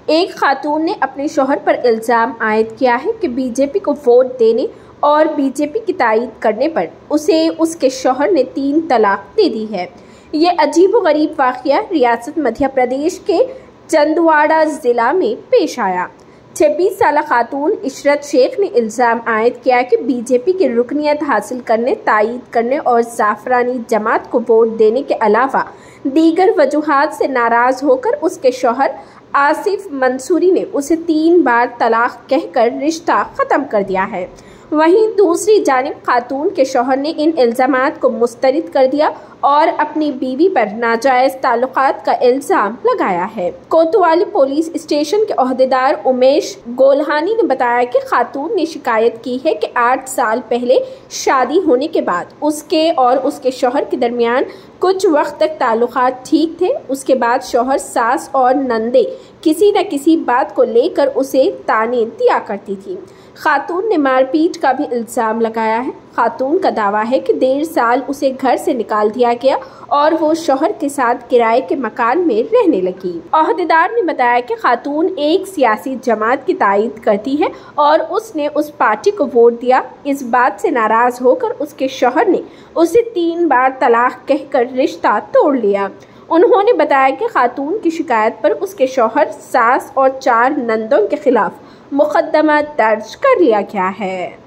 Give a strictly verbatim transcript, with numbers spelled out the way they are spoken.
एक खातून ने अपने शौहर पर इल्ज़ाम आयद किया है कि बीजेपी को वोट देने और बीजेपी की तायीद करने पर उसे उसके शौहर ने तीन तलाक दे दी है। ये अजीबोगरीब वाक़या रियासत मध्य प्रदेश के चंदवाड़ा ज़िला में पेश आया। छब्बीस साल खातून इशरत शेख ने इल्ज़ाम आयद किया कि बीजेपी की रुकनियत हासिल करने, तायीद करने और ज़ाफ़रानी जमात को वोट देने के अलावा दीगर वजूहात से नाराज़ होकर उसके शौहर आसिफ मंसूरी ने उसे तीन बार तलाक कहकर रिश्ता ख़त्म कर दिया है। वहीं दूसरी जानिब खातून के शौहर ने इन इल्ज़ामात को मुस्तरद कर दिया और अपनी बीवी पर नाजायज़ ताल्लुकात का इल्ज़ाम लगाया है। कोतवाली पुलिस स्टेशन के ओहदेदार उमेश गोल्हानी ने बताया कि खातून ने शिकायत की है कि आठ साल पहले शादी होने के बाद उसके और उसके शौहर के दरमियान कुछ वक्त तक ताल्लुकात ठीक थे। उसके बाद शौहर, सास और नंदे किसी न किसी बात को लेकर उसे ताने दिया करती थी। खातून ने मारपीट का भी इल्ज़ाम लगाया है। खातून का दावा है कि डेढ़ साल उसे घर से निकाल दिया गया और वो शौहर के साथ किराए के मकान में रहने लगी। ओहदेदार ने बताया कि खातून एक सियासी जमात की तायीद करती है और उसने उस पार्टी को वोट दिया। इस बात से नाराज होकर उसके शौहर ने उसे तीन बार तलाक कहकर रिश्ता तोड़ लिया। उन्होंने बताया कि खातून की शिकायत पर उसके शौहर, सास और चार नंदों के खिलाफ मुकदमा दर्ज कर लिया गया है।